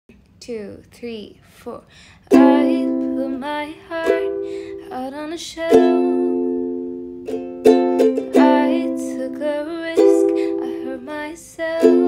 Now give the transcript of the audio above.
2, 3, 4. I put my heart out on a shelf. I took a risk, I hurt myself.